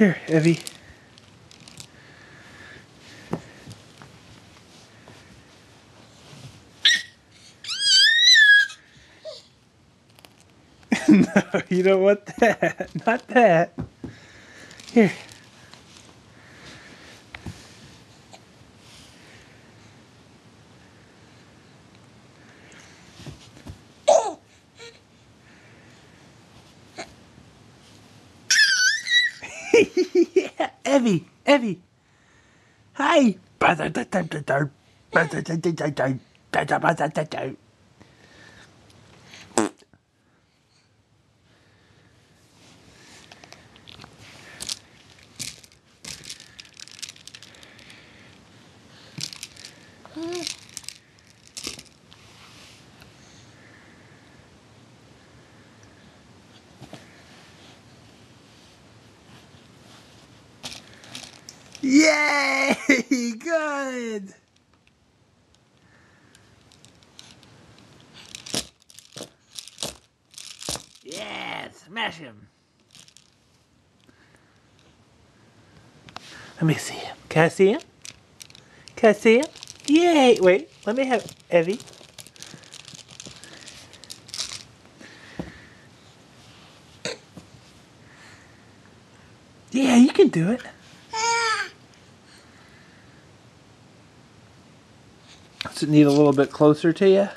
Here, Evie. No, you don't want that. Not that. Here. Yeah, Evie. Evie. Hi. Yay! Good! Yeah, smash him. Let me see him. Can I see him? Can I see him? Yay! Wait, let me have Evie. Yeah, you can do it. Does it need a little bit closer to you?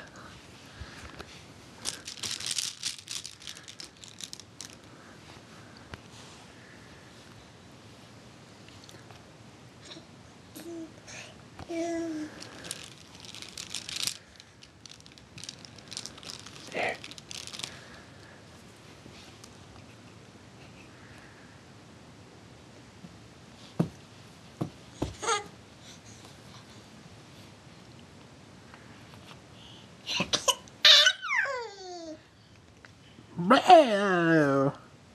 There. Wow.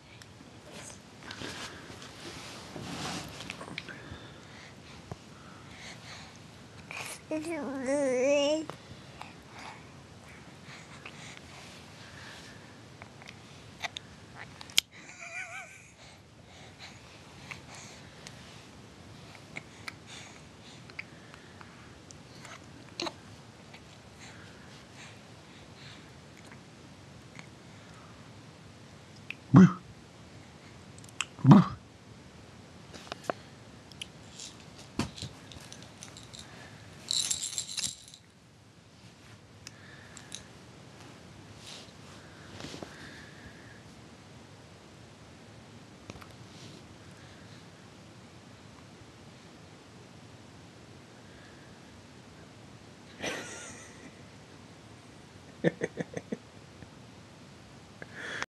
Boo. Boo.